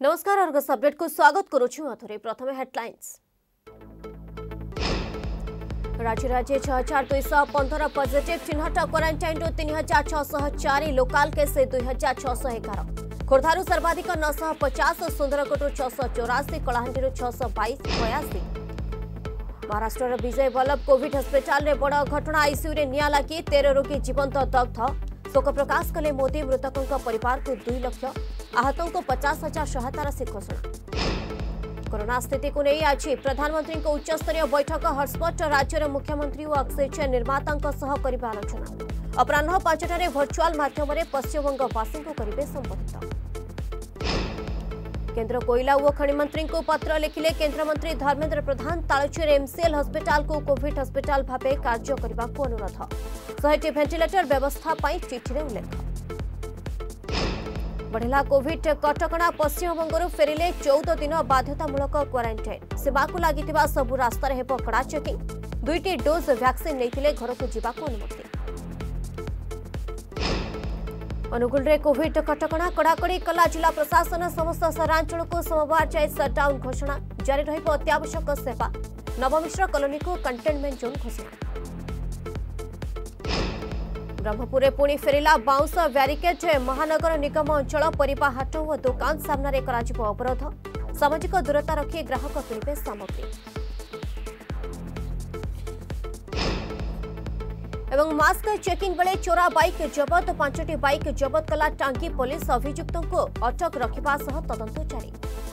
नमस्कार Argus update को स्वागत करुछु अथरे प्रथमे हेडलाइंस। राज्य 6215 पॉजिटिव चिन्हट क्वारंटाइन 3604 लोकाल केस 2611 खोर्धारू सर्वाधिक 950 सुंदरकोटू 684 कलाहांडी 622 82 महाराष्ट्र विजय वल्लभ कोविड हस्पिटाल रे बड़ घटना आईसीयू रे निया लागी 13 रोगी जीवंत दग्ध शोक प्रकाश कले मोदी मृतकों परिवार को 2 लाख आहतों को 50,000 सहायता राशि घोषणा। कोरोना स्थिति को नहीं आज प्रधानमंत्री उच्च स्तरीय बैठक हॉटस्पॉट राज्य मुख्यमंत्री और ऑक्सीजन निर्माता सह करिबा आलोचना अपराह 5टारे वर्चुआल माध्यम पश्चिमबंगवासी को करेंगे संबोधित। केंद्र कोयला और खनि मंत्री को पत्र लिखिले केंद्रमंत्री धर्मेंद्र प्रधान तालचेर एमसीएल हस्पिटाल को कोविड हस्पिटाल भाव कार्य करने को अनुरोध 100टी भेंटिलेटर व्यवस्था चिठी उल्लेख। बढ़ला कोविड कटकणा पश्चिमबंगरू फेरिले 14 दिन बाध्यतामूलक क्वारंटाइन सीमा को लगी सबू रास्तार हेब कड़ा चेकिंग 2टी डोज वैक्सीन नहीं घर को जावाक अनुमति। अनुगुल रे कोविड कटकणा कड़ाकड़ी कला जिला प्रशासन समस्त सहरांचल को सोमवार जाए सटडाउन घोषणा जारी रहिब अत्यावश्यक सेवा नवमिश्र कॉलोनी को कंटेनमेंट जोन घोषणा। ब्रह्मपुर पुणी फेरिला बाउंस ब्यारिकेड महानगर निगम अंचल परिबा हाट और दुकान सामने अवरोध सामाजिक दूरता रखी ग्राहक किणवे सामग्री एवं मास्क चेकिंग बेले चोरा बाइक जबत 5टी बाइक जबत कला टांगी पुलिस अभियुक्तों को अटक रखिबा सह तदंत जारी।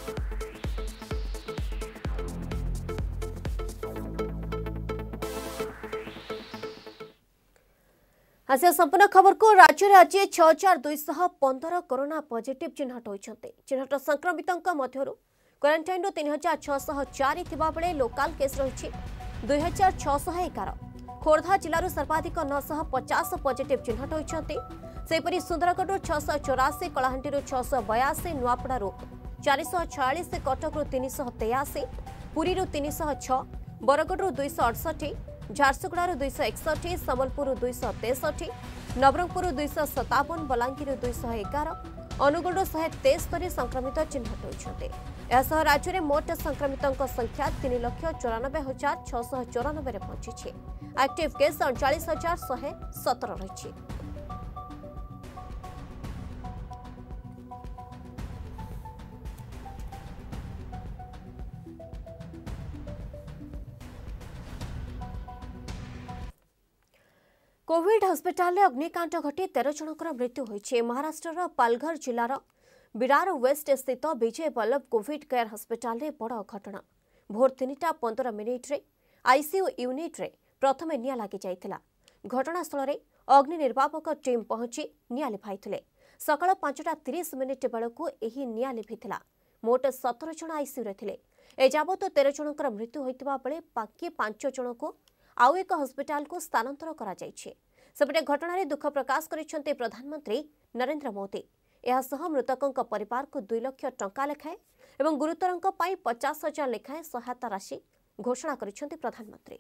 आज संपूर्ण खबर को राज्य में आज 6215 कोरोना पॉजिटिव चिन्हट होइछन्ते चिन्हट संक्रमितों मध्यरु क्वारंटाइन 3604 थिबा बेले लोकल केस रहिछि 2611 खोर्धा जिलूर सर्वाधिक 950 पॉजिटिव चिन्हट होइछन्ते सेपरि सुंदरगढ़ 684 कलाहांडी 682 नुआपड़ारू 446 कटकरू 383 पुरी 306 बरगढ़ 268 झारसुगुड़ा 261 संबलपुर 263 नवरंगपुर 257 बलांगीर 211 अनुगुल 173 संक्रमित चिन्हट होइछन्ते एसह राज्य में मोट संक्रमितों संख्या 3,94,694 पहुंची एक्टिव केस 39,117 रही। कोविड हस्पिटाल अग्निकांड घटी 13 जनकर मृत्यु होइछे। महाराष्ट्र पालघर जिलार बिरार वेस्ट स्थित Vijay Vallabh covid care hospital बड़ घटना भोर 3टा 15 आईसीयू यूनिट रे प्रथमे निया लगी जाइथिला। घटनास्थल रे अग्नि निर्वापक टीम पहुंची निया लिभाइथिले। सकाळ 5टा 30 बेलकू एही निया लिभिथिला। मोट 17 जन आईसीयू रे थिले। एजाबत 13 जनकर मृत्यु होइतिबा बेले बाकी 5 जन को आउ एक हस्पिटाल को स्थानांतर करा जाइछे। सेपटे घटना रे दुख प्रकाश करिसेंते प्रधानमंत्री नरेंद्र मोदी। एहासह मृतकों परिवार को 2 लाख टंका लेखाएं एवं गुरुतरों पाई 50,000 लेखाएं सहायता राशि घोषणा करिसेंते प्रधानमंत्री।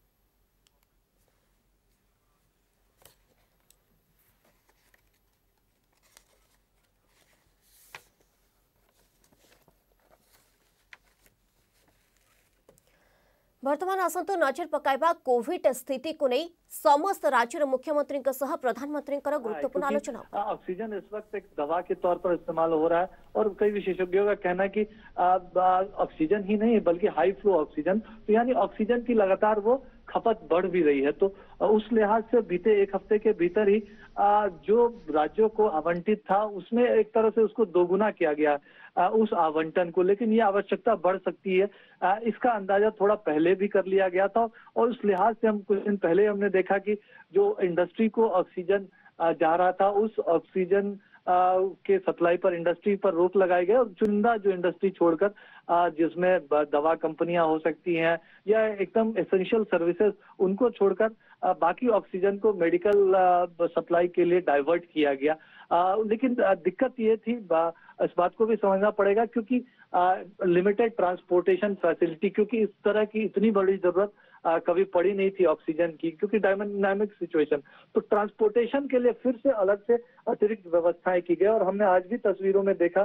वर्तमान आसंतु नजर पकाइबा कोविड स्थिति को नहीं समस्त राज्य मुख्यमंत्री सह प्रधानमंत्री गुरुत्वपूर्ण आलोचना। ऑक्सीजन इस वक्त एक दवा के तौर पर इस्तेमाल हो रहा है और कई विशेषज्ञों का कहना है कि ऑक्सीजन ही नहीं बल्कि हाई फ्लो ऑक्सीजन तो यानी ऑक्सीजन की लगातार वो खपत बढ़ भी रही है। तो उस लिहाज से बीते एक हफ्ते के भीतर ही जो राज्यों को आवंटित था उसमें एक तरह से उसको दोगुना किया गया उस आवंटन को, लेकिन ये आवश्यकता बढ़ सकती है इसका अंदाजा थोड़ा पहले भी कर लिया गया था। और उस लिहाज से हम कुछ दिन पहले हमने देखा कि जो इंडस्ट्री को ऑक्सीजन जा रहा था उस ऑक्सीजन के सप्लाई पर इंडस्ट्री पर रोक लगाई गई और चुनिंदा जो इंडस्ट्री छोड़कर जिसमें दवा कंपनियां हो सकती हैं या एकदम एसेंशियल सर्विसेज उनको छोड़कर बाकी ऑक्सीजन को मेडिकल सप्लाई के लिए डाइवर्ट किया गया। लेकिन दिक्कत ये थी इस बात को भी समझना पड़ेगा क्योंकि लिमिटेड ट्रांसपोर्टेशन फैसिलिटी क्योंकि इस तरह की इतनी बड़ी जरूरत कभी पड़ी नहीं थी ऑक्सीजन की क्योंकि डायनामिक सिचुएशन तो ट्रांसपोर्टेशन के लिए फिर से अलग से अतिरिक्त व्यवस्थाएं की गई और हमने आज भी तस्वीरों में देखा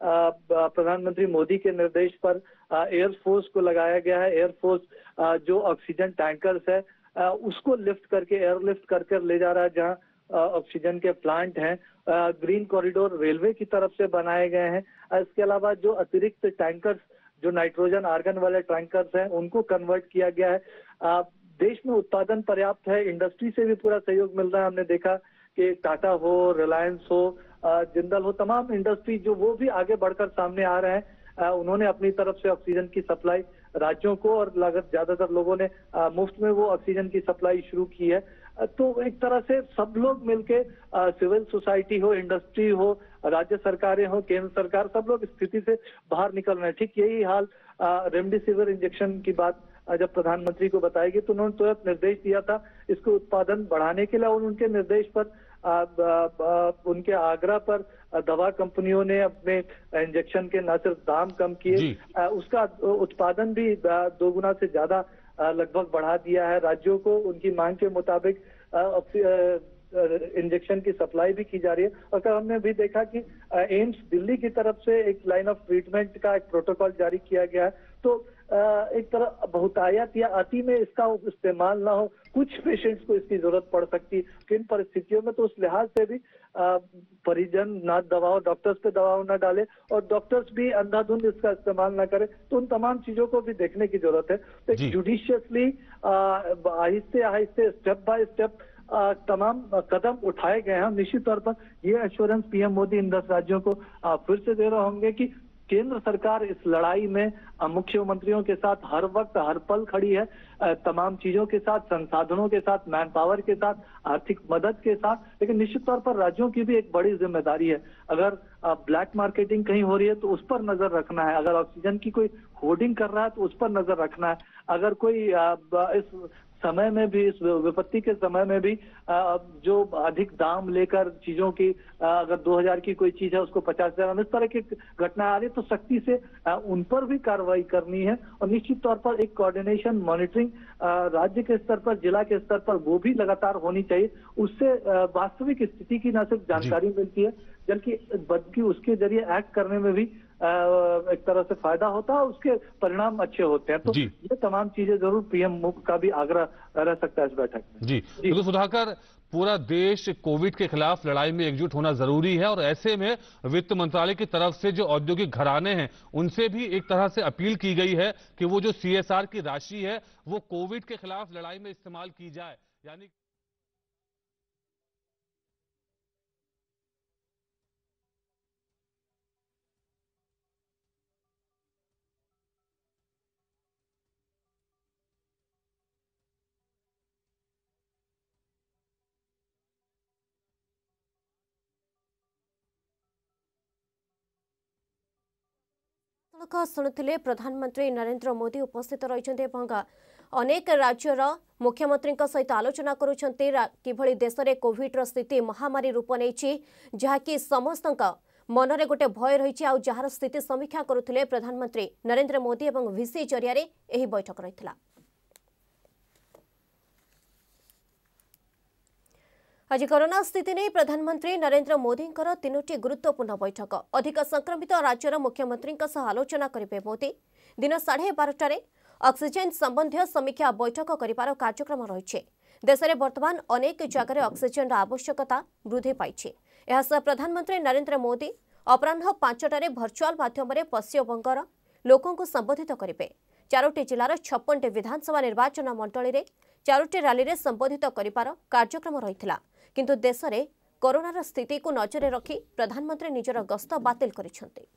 प्रधानमंत्री मोदी के निर्देश पर एयरफोर्स को लगाया गया है। एयरफोर्स जो ऑक्सीजन टैंकर्स है उसको लिफ्ट करके एयरलिफ्ट करके ले जा रहा है जहां ऑक्सीजन के प्लांट हैं। ग्रीन कॉरिडोर रेलवे की तरफ से बनाए गए हैं। इसके अलावा जो अतिरिक्त टैंकर्स जो नाइट्रोजन आर्गन वाले टैंकर्स हैं उनको कन्वर्ट किया गया है। देश में उत्पादन पर्याप्त है, इंडस्ट्री से भी पूरा सहयोग मिल रहा है। हमने देखा कि टाटा हो, रिलायंस हो, जिंदल हो, तमाम इंडस्ट्री जो वो भी आगे बढ़कर सामने आ रहे हैं। उन्होंने अपनी तरफ से ऑक्सीजन की सप्लाई राज्यों को और लागत ज्यादातर लोगों ने मुफ्त में वो ऑक्सीजन की सप्लाई शुरू की है। तो एक तरह से सब लोग मिलके सिविल सोसाइटी हो, इंडस्ट्री हो, राज्य सरकारें हो, केंद्र सरकार, सब लोग स्थिति से बाहर निकल रहे हैं। ठीक यही हाल रेमडेसिविर इंजेक्शन की बात जब प्रधानमंत्री को बताई गई तो उन्होंने तुरंत निर्देश दिया था इसको उत्पादन बढ़ाने के लिए और उनके निर्देश पर उनके आग्रह पर दवा कंपनियों ने अपने इंजेक्शन के न सिर्फ दाम कम किए, उसका उत्पादन भी 2 गुना से ज्यादा लगभग बढ़ा दिया है। राज्यों को उनकी मांग के मुताबिक इंजेक्शन की सप्लाई भी की जा रही है। और कल हमने भी देखा कि एम्स दिल्ली की तरफ से एक लाइन ऑफ ट्रीटमेंट का एक प्रोटोकॉल जारी किया गया है। तो एक तरह बहुतायत या अति में इसका इस्तेमाल ना हो, कुछ पेशेंट्स को इसकी जरूरत पड़ सकती है किन परिस्थितियों में, तो उस लिहाज से भी परिजन ना दबाव, डॉक्टर्स पे दबाव ना डाले और डॉक्टर्स भी अंधाधुंध इसका इस्तेमाल ना करें। तो उन तमाम चीजों को भी देखने की जरूरत है। तो जुडिशियसली आहिस्ते आहिस्ते स्टेप बाय स्टेप तमाम कदम उठाए गए हैं। निश्चित तौर पर ये एश्योरेंस पीएम मोदी इन 10 राज्यों को फिर से दे रहे होंगे कि केंद्र सरकार इस लड़ाई में मुख्यमंत्रियों के साथ हर वक्त हर पल खड़ी है, तमाम चीजों के साथ, संसाधनों के साथ, मैन पावर के साथ, आर्थिक मदद के साथ। लेकिन निश्चित तौर पर राज्यों की भी एक बड़ी जिम्मेदारी है। अगर ब्लैक मार्केटिंग कहीं हो रही है तो उस पर नजर रखना है। अगर ऑक्सीजन की कोई होर्डिंग कर रहा है तो उस पर नजर रखना है। अगर कोई इस समय में भी, इस विपत्ति के समय में भी जो अधिक दाम लेकर चीजों की, अगर 2000 की कोई चीज है उसको 50,000, इस तरह की घटनाएं आ रही है तो सख्ती से उन पर भी कार्रवाई करनी है। और निश्चित तौर पर एक कोऑर्डिनेशन, मॉनिटरिंग राज्य के स्तर पर, जिला के स्तर पर वो भी लगातार होनी चाहिए। उससे वास्तविक स्थिति की न सिर्फ जानकारी मिलती है बल्कि उसके जरिए एक्ट करने में भी एक तरह से फायदा होता है, उसके परिणाम अच्छे होते हैं। तो ये तमाम चीजें जरूर पीएम का भी आग्रह रह सकता है इस बैठक में। जी तो सुधाकर, पूरा देश कोविड के खिलाफ लड़ाई में एकजुट होना जरूरी है और ऐसे में वित्त मंत्रालय की तरफ से जो औद्योगिक घराने हैं उनसे भी एक तरह से अपील की गई है कि वो जो CSR की राशि है वो कोविड के खिलाफ लड़ाई में इस्तेमाल की जाए। यानी शुणुले प्रधानमंत्री नरेंद्र मोदी उपस्थित रही अनेक राज्यर मुख्यमंत्री सहित आलोचना करुँच देश में कोविड स्थिति महामारी रूप नहीं जहाँकि समस्त मन में गोटे भय रही जार स्थिति समीक्षा करुले प्रधानमंत्री नरेंद्र मोदी और VC जरिए बैठक रही। आज कोरोना स्थिति नहीं प्रधानमंत्री नरेंद्र मोदी 3टी गुरुत्वपूर्ण बैठक। अधिक संक्रमित राज्यर मुख्यमंत्री आलोचना करेंगे मोदी। दिन 12:30 ऑक्सीजन संबंधी समीक्षा बैठक करिवार कार्यक्रम रही। देश में वर्तमान अनेक जगह ऑक्सीजन आवश्यकता वृद्धि पाई। प्रधानमंत्री नरेंद्र मोदी अपराह्न 5टारे भर्चुआल माध्यम पश्चिमबंगर लोकों संबोधित करेंगे। 4टी जिलार 56टी विधानसभा निर्वाचन मंडली में 4टी रैली में संबोधित करिवार कार्यक्रम रही। किंतु देश में कोरोनार स्थिति को नजर रखी प्रधानमंत्री निजर गस्त बातिल करिसेंते।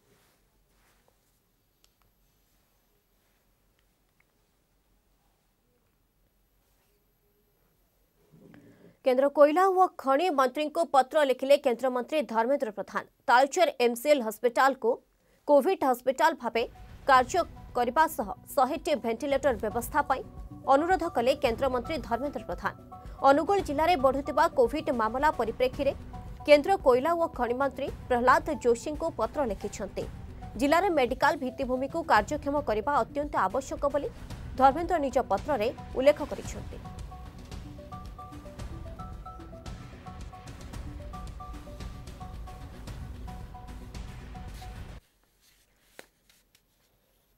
केंद्र कोयला व खनि मंत्री को पत्र लिखिले केंद्र मंत्री धर्मेंद्र प्रधान। तालचेर MCL हॉस्पिटल को कोविड हॉस्पिटल भावे कार्य करने सह 100टी वेंटिलेटर व्यवस्था पाई अनुरोध कले केंद्र मंत्री धर्मेंद्र प्रधान। अनुगुल जिले में बढ़ुवा कोविड मामला परिप्रेक्षी में केंद्र कोयला व खनि मंत्री प्रहलाद जोशी को पत्र लिखिछन्ते। जिले में मेडिकल भित्तिभूमि को कार्यक्षम करने अत्यंत आवश्यक बोली धर्मेंद्र निज पत्र में उल्लेख करिछन्ते।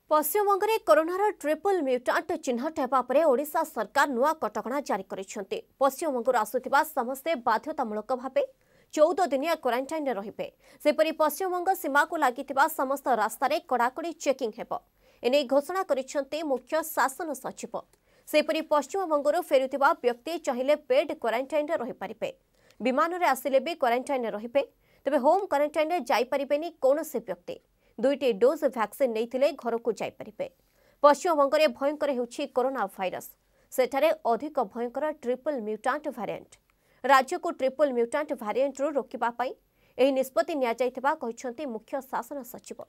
पश्चिमबंग में कोरोनार ट्रिपल म्यूटांट चिन्हट होगा पर ओडिशा सरकार नुआ कटकणा जारी करिसेंति। पश्चिमबंग आसुथिबा समस्ते बाध्यतामूलक भाव 14 दिनिया क्वारंटाइन रहिबे। सेपरि पश्चिमबंग सीमा को लागिथिबा समस्त रास्तार कड़ाकड़ी चेकिंग हेबो। एने घोषणा करिसेंति मुख्य शासन सचिव। सेपरि पश्चिमबंगरू फेरुथिबा व्यक्ति चाहिए पेड क्वारंटाइन रहि पारिबे। विमान रे आसिले भी क्वारंटाइन रहिबे। तबे होम क्वारंटाइन रे जाई पारिबेनी कोनोसी व्यक्ति। 2टी डोज वैक्सीन नहीं घर को जापे। पश्चिमबंग में भयंकर होउछि कोरोना भाइरस। सेठारे अधिक भयंकर ट्रिपल म्यूटांट भारिएंट। राज्य को ट्रिपल म्यूटांट भारिएंट रू रोकिबा पई एही निष्पत्ति निया जायथिबा कहिसंती मुख्य शासन सचिव।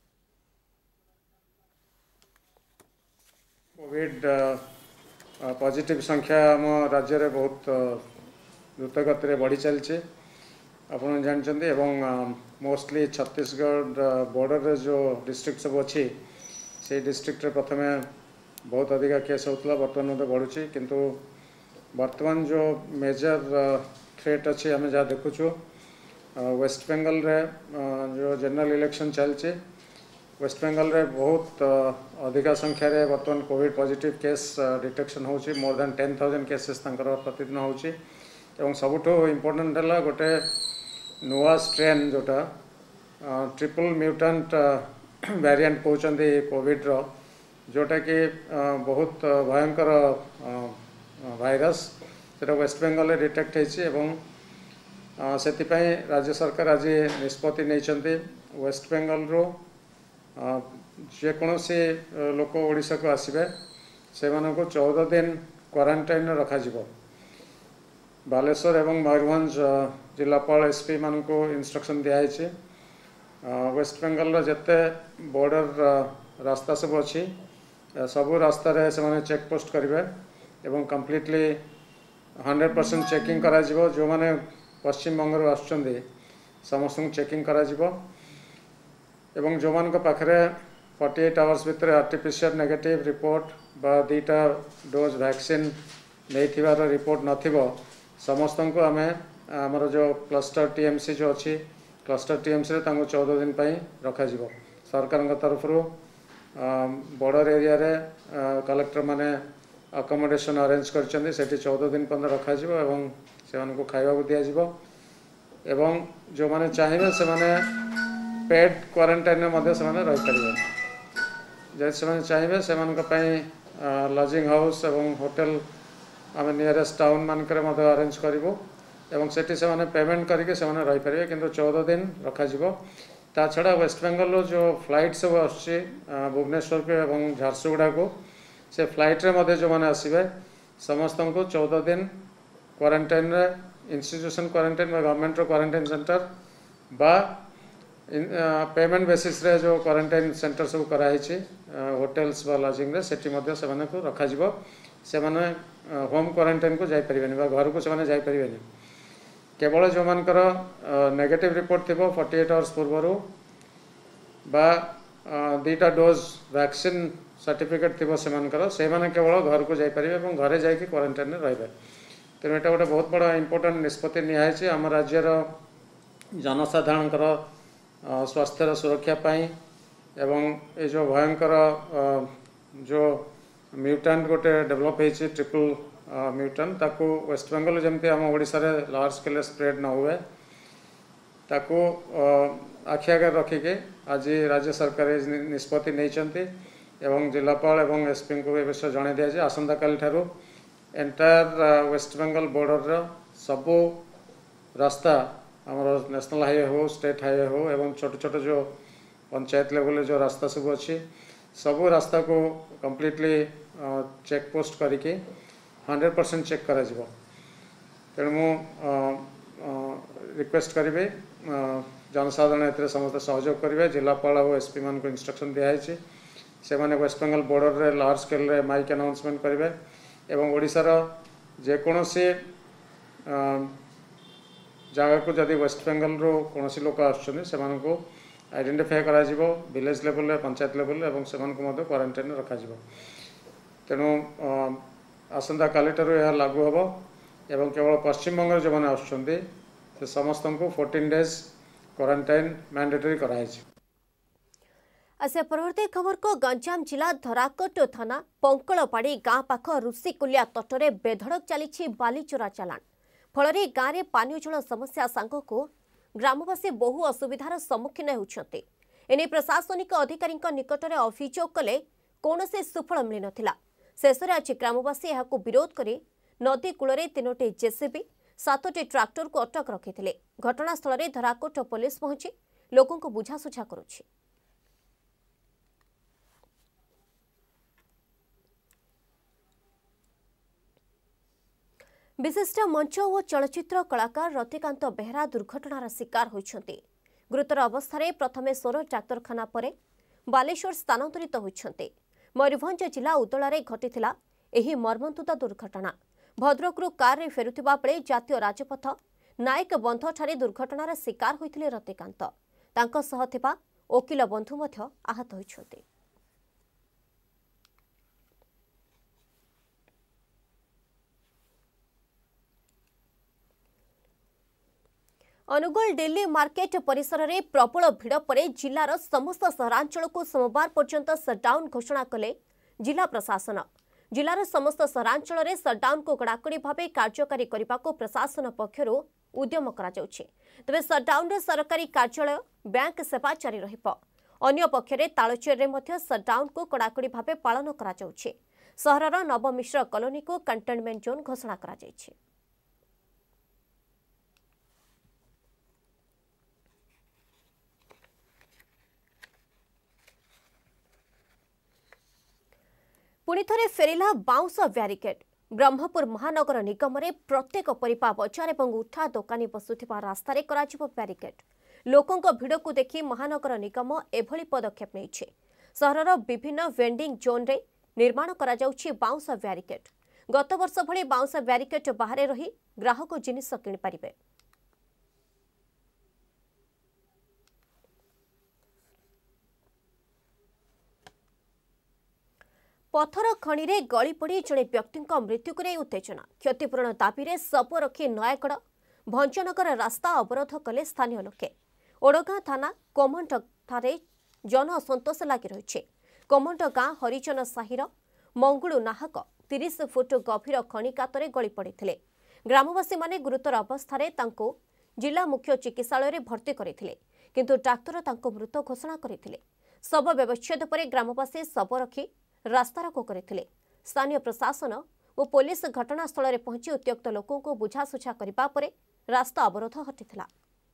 कोविड पॉजिटिव संख्या आम राज्य में बहुत द्रुत गति बढ़ी चलছে आपन जानते एवं मोस्टली छत्तीसगढ़ बॉर्डर जो डिस्ट्रिक्ट सब अच्छी से डिस्ट्रिक्ट प्रथमे बहुत अधिका केस होता बर्तमान तो बढ़ुची किंतु वर्तमान जो मेजर थ्रेट अच्छी आम जहाँ देखुचु वेस्ट बेंगल रे जो जनरल इलेक्शन चलছে वेस्ट बेंगल रे बहुत अधिका संख्या रे वर्तमान कोविड पॉजिटिव केस डिटेक्शन होची मोर देन 10,000 केसेस तंकर प्रतिदिन होची एवं सबुठो इम्पोर्टेंट है गोटे नुआ स्ट्रेन जोटा ट्रिपल म्यूटांट वेरिएंट कहते कोविड रो जोटा कि बहुत भयंकर भाइरस से वेस्ट बेंगल में डिटेक्ट होती से राज्य सरकार आज निष्पत्ति नहीं वेस्ट बेंगल रो जेकोसी लोक ओडिशा को आसबे से 14 दिन क्वारंटाइन रखा बालेश्वर एवं मयूरभंज जिलापाल एसपी मान को इंस्ट्रक्शन दिखाई वेस्ट बेंगल जिते बॉर्डर रास्ता सब अच्छी सबू रास्ता रे से चेक पोस्ट करेंगे एवं कम्प्लीटली 100% चेकिंग करा जिवो जो माने पश्चिम बंग आसुचंदी समस्त चेकिंग करा जिवो एवं जो मान पाखरे 48 आवर्स भितर आरटीपीसीआर नेगेटिव रिपोर्ट बा 2टा डोज वैक्सीन नहीं रिपोर्ट नथिबो समस्त को आम आमर जो क्लस्टर टीएमसी जो अच्छी क्लस्टर टीएमसी 14 दिन रखा सरकार तरफ बॉर्डर एरिया रे कलेक्टर माने अकोमोडेशन अरेंज कर 14 दिन पर्यंत रखा से खाइबा दिज्व एवं जो माने चाहिए से माने पेड क्वारंटाइन रहीपर जब से चाहिए से लजिंग हाउस एवं होटेल आम नियरेस्ट टाउन मानक अरेंज करूँ एवं सेठी से माने पेमेंट करके से माने रही पारे किंतु 14 दिन रखा ता छड़ा वेस्ट बेंगल जो फ्लाइट सब आसुची भुवनेश्वर को एवं झारसुगुड़ा को से फ्लाइट रे जो माने आसबे समस्त को 14 दिन quarantine institution quarantine government quarantine centre बा पेमेंट बेसिस रे जो क्वारंटाइन सेंटर सब कराई होटेल्स बा लजिंग रे सेठी मध्य से माने को रखा से माने होम क्वारंटाइन को जापरें घर को से जापरें केवल जो मानकर नेगेटिव रिपोर्ट थी 48 आवर्स पूर्वर बा 2टा डोज वैक्सीन सर्टिफिकेट थी से केवल घर को जापरें घरे जाकि क्वारंटाइन रही तेणु यहाँ गोटे बहुत बड़ा इम्पोर्टेंट निष्पत्ति निहाई आम राज्यर जनसाधारण स्वास्थ्यर सुरक्षा पाई एवं ये जो भयंकर जो म्यूटांट गोटे डेवलप होती ट्रिपल म्यूटांट ताकू वेस्ट बेंगल जमती आम ओडिशा रे लार्ज स्केल स्प्रेड न हुए ताकू आखि आगे रखिके आज राज्य सरकार निष्पत्ति नहीं एवं जिलापाल एवं एसपी को ए विषय जन दि जाए आसंता काली ठारू एंटायर वेस्ट बेंगल बॉर्डर सबू रास्ता आमर नेशनल हाईवे हो स्टेट हाईवे हो एवं छोट छोट जो पंचायत लेवल जो रास्ता सब अच्छी सबू रास्ता को कम्प्लीटली चेक पोस्ट करके 100% चेक करा जिवो तेणु मु रिक्वेस्ट करी जनसाधारण ए समस्त सहयोग करेंगे जिलापाल और एसपी मान को इंस्ट्रक्शन दिखाई से माने वेस्ट बेंगल बॉर्डर रे लार्ज स्केल रे माइक अनाउंसमेंट करेंगे एवं ओडिशार जेकोसी जगह को जदि वेस्ट बेंगल रो कोनोसी लोक आसुछन से मानको आइडेंटिफाई करा जिवो विलेज लेवल रे पंचायत लेवल रे एवं सेमान को मध्य क्वारंटाइन रखा जिवो तेणु आसंता कालीठार यह लागू हम एवं केवल पश्चिम बंग जो मैंने आसुछन्ति समस्त को 14 डेज क्वारंटाइन मैंडेटरी कराई। आसे परवर्ती खबर को गंजाम जिला धराकोट थाना पंकलपाड़ी गाँ पाख ऋषिकुलिया तटरे बेधड़क चली बालीचोरा चालाण फल गाँव में पानीय जल समस्या सांग को ग्रामवासी बहु असुविधार सम्मुखीन होती। एने प्रशासनिक अधिकारी निकट में अभियोग कले कौन से सुफल मिल ना। शेष में आज ग्रामवासी यह विरोध कर नदी कूल 3टी जेसीबी 7टी ट्राक्टर को अटक रखी। घटनास्थल में धराकोट पुलिस पहुंची लोकों को बुझासुझा करुछि। विशिष्ट मंच और चलचित्र कलाकार रतिकांत बेहरा दुर्घटनार शिकार होइछन्ति। गुरुतर अवस्था प्रथमे सोर डाक्तरखाना पर बालेश्वर स्थानांतरित होइछन्ति। मयूरभंज जिला उदलारे घटिथिला एही मर्मन्तुद दुर्घटना। भद्रकरू कार रे फेरुथिबा बेले जातीय राजपथ नायक बंध ठारे दुर्घटनार शिकार होइथिले रतिकांत। तांको सह थिबा वकील बंधु मध्य आहत होइछन्ति। अनुगुल दिल्ली मार्केट परिसर में प्रबल भिड़ पर जिलार समस्त सहरांचल को सोमवार पर्यंत सटडाउन घोषणा कले जिला प्रशासन। जिलार समस्त सहरांचल में सटडाउन को कड़ाकड़ी भाव कार्यकारी करने को प्रशासन पक्षर उद्यम कराଯାଉଛି। तेज सटडाउन रे सरकारी कार्यालय बैंक सेवा जारी रहिबो। अन्य पक्षरे तालचेर रे मध्य सटडाउन को कड़ाकड़ी भाव पालन कराଯାଉଛି। सहरर नवमिश्र कॉलोनी को कंटेनमेंट जोन घोषणा कराଯାଇଛି। पुणी थे फेरिला बाउंस ब्यारिकेड। ब्रह्मपुर महानगर निगम रे प्रत्येक परिपा बजार और उठा दोकानी बसुथिबा रास्तार ब्यारिकेड। लोकों भिड़ को देखि महानगर निगम एभली पदक्षेप नेइछे। सहरर विभिन्न वेंडिंग जोन रे निर्माण करा जाउछि बाउंस ब्यारिकेड। गत वर्ष भली बाउंस ब्यारिकेड बाहर रही ग्राहक जिनिस किनि पारिबे। पथर खणी रे गली पड़ी जड़े व्यक्ति मृत्यु को नहीं उत्तेजना। क्षतिपूरण दाबी रे शव रखी नयागढ़ भंजनगर रास्ता अवरोध कले स्थानीय लोके। ओडगां थाना कोमंड ठारे जन असंतोष लगी रही। कोमंड गाँ हरिजन साहिर मंगुलू नाहक 30 फुट गभीर खणी कातरे गली पड़ते। ग्रामवासी माने गुरुतर अवस्था जिला मुख्य चिकित्सालय भर्ती करते किंतु डाक्तर मृत घोषणा करते। शव व्यवच्छेद पर ग्रामवासी शव रखी रास्ता रोको करथिले। स्थानीय प्रशासन और पुलिस घटनास्थल में पहुंची उत्त्यक्त लोकों को बुझासुझा करबा परे रास्ता अवरोध हटिथिला।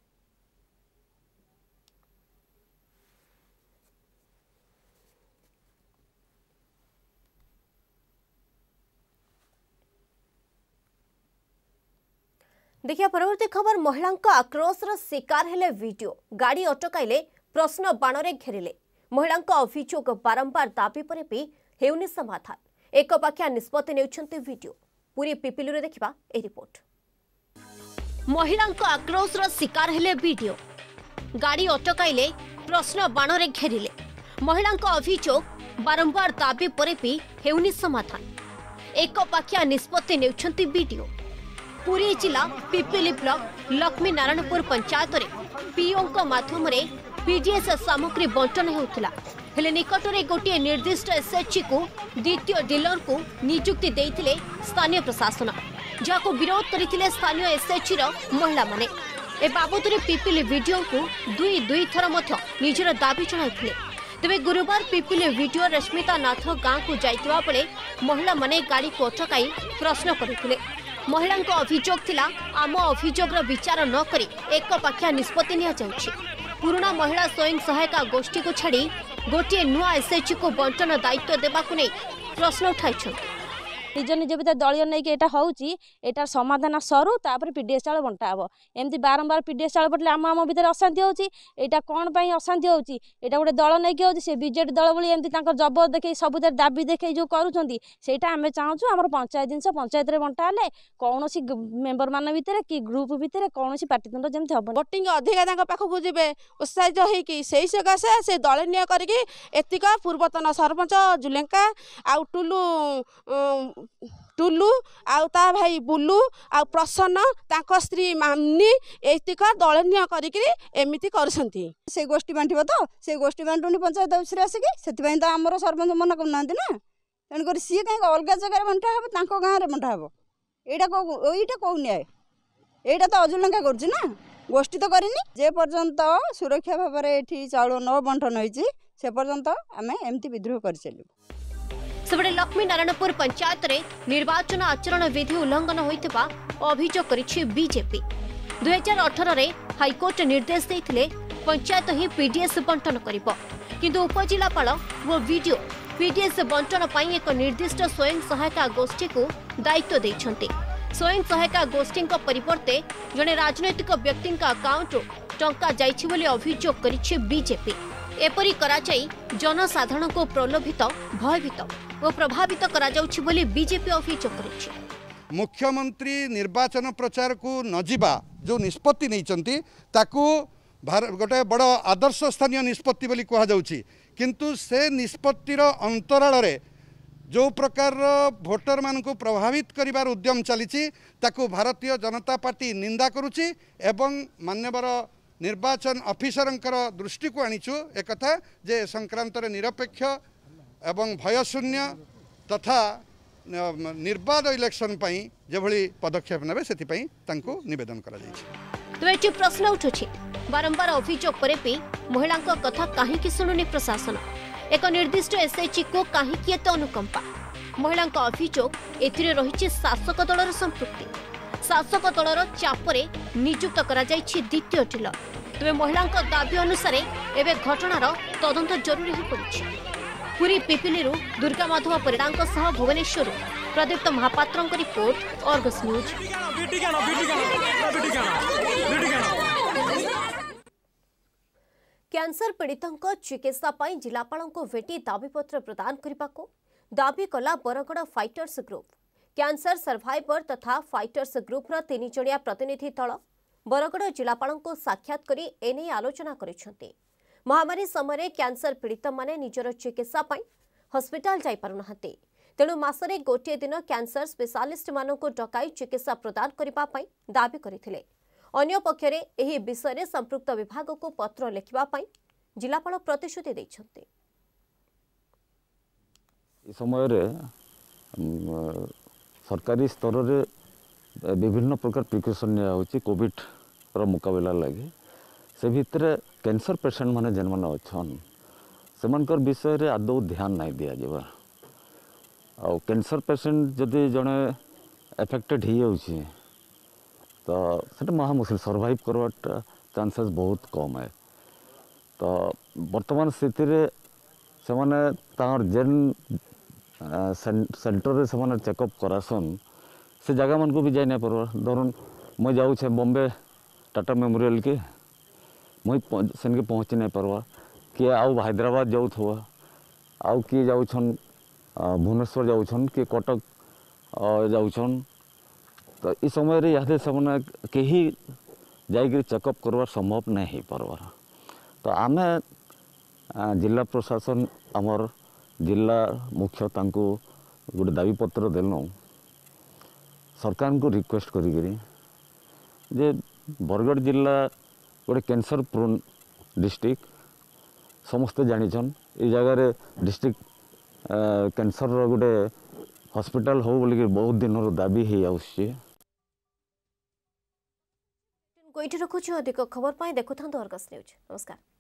देखिए परवर्ती खबर। महिला आक्रोशर शिकार हेले वीडियो। गाड़ी अटकाइले प्रश्न बाणरे घेरिले। महिला अभियोग बारंबार दाबी पर भी हेउनी समाधान। एक पाखिया निष्पत्ति नेउछन्ते वीडियो। पूरी पिपिलु रे देखिबा ए रिपोर्ट। महिला आक्रोशर शिकार हेले वीडियो। गाड़ी अटकाइले प्रश्न बाणरे घेरिले। महिला अभियोग बारंबार दाबी पर भी हेउनी समाधान। एक पाखिया निष्पत्ति नेउछन्ते वीडियो। पुरी जिला पिपिली ब्लॉक लक्ष्मी नारायणपुर पंचायत रे पीओ माध्यम रे पीडीएस सामग्री बंटन होता। हेले निकट में गोटे निर्दिष्ट एसएचजी को द्वितीय डीलर को नियुक्ति देइथिले स्थानीय प्रशासन, जहां विरोध करथिले स्थानीय एसएचजी महिला माने। ए बाबद पिपिली वीडियो को दुई थर मध्य निजर दाबी जणाइथिले। तेबे गुरुवार पिपिली वीडियो रश्मिता नाथ गाँव को जाइतबा बेले महिला माने गाड़ी को अटकाई प्रश्न करथिले। महिला अभियोग थिला आम अभियोग विचार न करी एक पाखिया निष्पत्ति निया जाउछि। पुराना महिला स्वयं सहायता गोष्ठी को छाड़ी गोटे नुआ एसएचजी को बंटन दायित्व देबाकु नै प्रश्न उठाइछन। निज निज भीतर दलिय नहीं कि एटार समाधान सरू तापर पीडीएस चाउल बंटा हम। एमती बारंबार पीडीएस चाउल बटले आम भीतर अशांति होची। एटा कौन पाई अशांति होची? एटा गोटे दल नहीं कि होची। से बीजेडी दल बोली एमती तांकर जबर देखै सबुतर दाबी देखै जो करूछंती सेटा हमें चाहूछु हमर पंचायत जिनस पंचायत रे बंटा हले कौनसी मेंबर मान भीतर कि ग्रुप भीतर कौनसी पार्टीतंड जेमती हबो। वोटिंग अधिका तांका पाखकु जिबे उत्साहित होईकी सेही सकासे से दलनीय करके एतिका पूर्वतन सरपंच जुलेंका आ टुलु टुलू आउ ता भाई बुलू आ प्रसन्न तांको स्त्री मामनी एतिक दलनीय करिकरी एमिति करसंती से गोष्ठी बांटिबो तो से गोष्ठी बांटुनी पंचायत ऑफिस रे आसिकी सेति तो हमर सरपंच मन करनांती ना तेन कर सी कहीं अलग जगह बंटा हे तांको गाँव रे बंटा हे एटा को न्याय एटा तो अजुलंका करछि ना गोष्ठी तो करिनी जे पर्यंत सुरक्षा भाव में एठी चाउल न बंटन होइछि से पर्यंत आमे एमती विद्रोह कर चलू। सेबडे लक्ष्मी नारायणपुर पंचायत रे निर्वाचन आचरण विधि उल्लंघन होइतबा अभियोग करिछि बीजेपी। 2018 रे हाईकोर्ट निर्देश देथिले पंचायत ही पीडीएस बंटन करिबो किंतु उपजिलापाल वो वीडियो पीडीएस बंटन पई एक निर्दिष्ट स्वयं सहायता गोष्ठी को दायित्व दैछन्ते। स्वयं सहायता गोष्ठी परिवर्ते जने राजनैतिक व्यक्ति अकाउंट टंका जाइछि बोली अभियोग करिछि बीजेपी। एपरी कराई जनसाधारण को प्रलोभित भयभीत और प्रभावित करा जाउछि बोली बीजेपी अभियोग करिछि। मुख्यमंत्री निर्वाचन प्रचार को नजिबा जो निष्पत्ति नैचंती ताकू गोटे बड़ आदर्श स्थानीय निष्पत्ति बोली कहा जाउछि किंतु से निष्पत्तिर अंतराल रे जो प्रकार भोटर मान को प्रभावित करिवार उद्यम चली ताकू भारतीय जनता पार्टी निंदा करुछि एवं मान्यवर निर्वाचन ऑफिसरंकर दृष्टि को आनीचु एक कथा जे संक्रांत निरपेक्ष एवं भयशून्य तथा निर्बाध इलेक्शन पई जेभली पदक्षेप नेबे सेति पई तांको निवेदन करा जायछि। तो एटी प्रश्न उठुछि बारंबार अभियोग परे भी महिला कथा काहेकि शुणुनी प्रशासन एक निर्दिष्ट एसएचजी को काहेकि एते अनुकंपा महिला अभियोग एथिरे रहिछि शासक दलर संपृक्ति शासक दलर चापरे नियुक्त करा जायछि द्वितीय टिलर तेज महिला दाबी अनुसार एवं घटनार तदंत जरूरी हो पड़ी। पुरी पिपिली दुर्गा माधव परिड़ा सह Bhubaneswar Pradipta Mahapatra report Argus news. Cancer पीड़ितों चिकित्सा पाई जिलापाल भेटी दाबीपत्र प्रदान करने को दाबी कला Bargarh fighters group. Cancer survivor तथा फाइटर्स ग्रुप रा 3 जणिया प्रतिनिधि दल बरगड़ जिलापाल को साक्षात करी एने आलोचना करिसेंती। महामारी समय कैंसर पीड़ित माने निजर चिकित्सा पाई हॉस्पिटल जाई पारुनाहांती तेणु मासरे गोटे दिन कैंसर स्पेशलिस्ट मानक डकाई चिकित्सा प्रदान करबा पाई दाबी करथिले। अन्य पक्षरे एही विषय रे संपृक्त विभाग को पत्र लिखिबा पाई जिलापाल प्रतिश्रुति दैछन्ते। इस समय रे सरकारी स्तर रे विभिन्न प्रकार प्रिकॉशन निया होची कोविड रो मुकाबला लगे से भितर कैंसर पेशेंट माने जेन माने अछन सेमानकर विषय रे आदौ ध्यान नहीं दिया जेबा आ कैंसर पेशेंट जदि जने एफेक्टेड ही होची तो सेटा महा मुश्किल सर्वाइव करवाटा चांसेस बहुत कम है। तो वर्तमान स्थिति रे से माने तार जेन सेंटर रे से माने चेकअप करासन से जगह मन को भी जाई नहीं परवा धरुन मैं जाऊँ बॉम्बे टाटा मेमोरियल के मुई सेन के पहुँची नहीं पार्वा किए आउ हैदराबाद जाऊँ थोड़ा आउ किए जाऊन भुवनेश्वर जाऊन किए कटक जाऊन तो इस समय रे यादे से कहीं जाकर चेकअप करवार संभव नहीं हो पार्बार। तो आमे जिला प्रशासन आमर जिला मुख्य तांको गोटे दाबी पत्र देलु सरकार को रिक्वेस्ट करी जे बरगड़ जिला गोटे कैंसर प्रोन डिस्ट्रिक्ट समस्ते जानिछन ए जगह डिस्ट्रिक्ट कैंसर गोटे हॉस्पिटल हो बोलिक बहुत दिन दाबी है आउछि। कोइठी रखुछु अधिक खबर पाई देखुथां अर्गस न्यूज। नमस्कार।